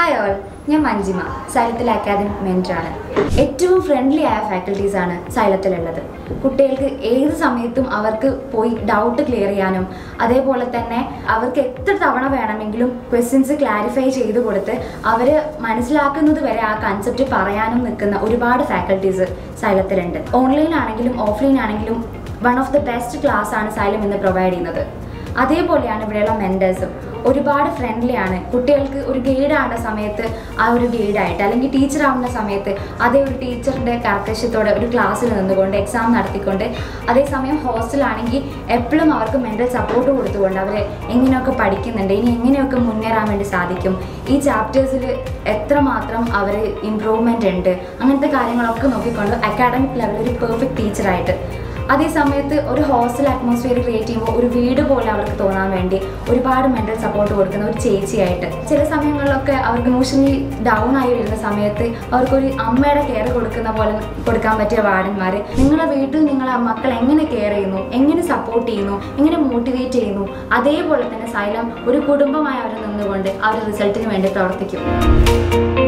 Hi all, ഞാൻ Manjima, സൈലത്തിൽ academic മെൻറ്ററാണ്. ഏറ്റവും friendly ആയ ഫാക്കൽറ്റീസാണ് സൈലത്തിലുള്ളത്. കുട്ടികൾക്ക് ഏത് സമയത്തും അവർക്ക് പോയി ഡൗട്ട് ക്ലിയർ ചെയ്യാനും അതേപോലെ തന്നെ അവർക്ക് എത്ര തവണ വേണമെങ്കിലും ക്വസ്റ്റ്യൻസ് ക്ലാരിഫൈ ചെയ്ത് കൊടുത്ത് അവർ മനസ്സിലാക്കുന്നത് വരെ ആ കൺസെപ്റ്റ് പറയാനും നിൽക്കുന്ന ഒരുപാട് ഫാക്കൽറ്റീസ് സൈലത്തിലുണ്ട്. ഓൺലൈൻ ആണെങ്കിലും ഓഫ്ലൈൻ ആണെങ്കിലും one of the best class ആണ് സൈലം ഇന്ന് പ്രൊവൈഡ് ചെയ്യുന്നത്. അതേപോലെയാണ് ഇവിടെയുള്ള മെൻറ്റേഴ്സും ഒരുപാട് ഫ്രണ്ട്ലി ആണ്. കുട്ടികൾക്ക് ഒരു ഗൈഡ് ആവുന്ന സമയത്ത് ആ ഒരു ഗൈഡായിട്ട് അല്ലെങ്കിൽ ടീച്ചർ ആവുന്ന സമയത്ത് അതേ ഒരു ടീച്ചറിൻ്റെ കർക്കശത്തോടെ ഒരു ക്ലാസ്സിൽ നിന്നുകൊണ്ട് എക്സാം നടത്തിക്കൊണ്ട് അതേസമയം ഹോസ്റ്റലാണെങ്കിൽ എപ്പോഴും അവർക്ക് മെൻ്റൽ സപ്പോർട്ട് കൊടുത്തുകൊണ്ട് അവർ എങ്ങനെയൊക്കെ പഠിക്കുന്നുണ്ട്, ഇനി എങ്ങനെയൊക്കെ മുന്നേറാൻ വേണ്ടി സാധിക്കും, ഈ ചാപ്റ്റേഴ്സിൽ എത്രമാത്രം അവർ ഇമ്പ്രൂവ്മെൻ്റ് ഉണ്ട്, അങ്ങനത്തെ കാര്യങ്ങളൊക്കെ നോക്കിക്കൊണ്ട് അക്കാഡമിക് ലെവലിൽ ഒരു പെർഫെക്റ്റ് ടീച്ചറായിട്ട് അതേ സമയത്ത് ഒരു ഹോസ്റ്റൽ അറ്റ്മോസ്ഫിയർ ക്രിയേറ്റ് ചെയ്യുമ്പോൾ ഒരു വീട് പോലെ അവർക്ക് തോന്നാൻ വേണ്ടി ഒരുപാട് മെൻ്റൽ സപ്പോർട്ട് കൊടുക്കുന്ന ഒരു ചേച്ചിയായിട്ട് ചില സമയങ്ങളിലൊക്കെ അവർക്ക് ഇമോഷണലി ഡൗൺ ആയി വരുന്ന സമയത്ത് അവർക്കൊരു അമ്മയുടെ കെയർ കൊടുക്കുന്ന പോലെ കൊടുക്കാൻ പറ്റിയ വാർഡന്മാർ നിങ്ങളുടെ വീട്ടിൽ നിങ്ങളെ മക്കൾ എങ്ങനെ കെയർ ചെയ്യുന്നു, എങ്ങനെ സപ്പോർട്ട് ചെയ്യുന്നു, എങ്ങനെ മോട്ടിവേറ്റ് ചെയ്യുന്നു, അതേപോലെ തന്നെ സൈലം ഒരു കുടുംബമായി അവർ നിന്നുകൊണ്ട് അവർ റിസൾട്ടിന് വേണ്ടി പ്രവർത്തിക്കും.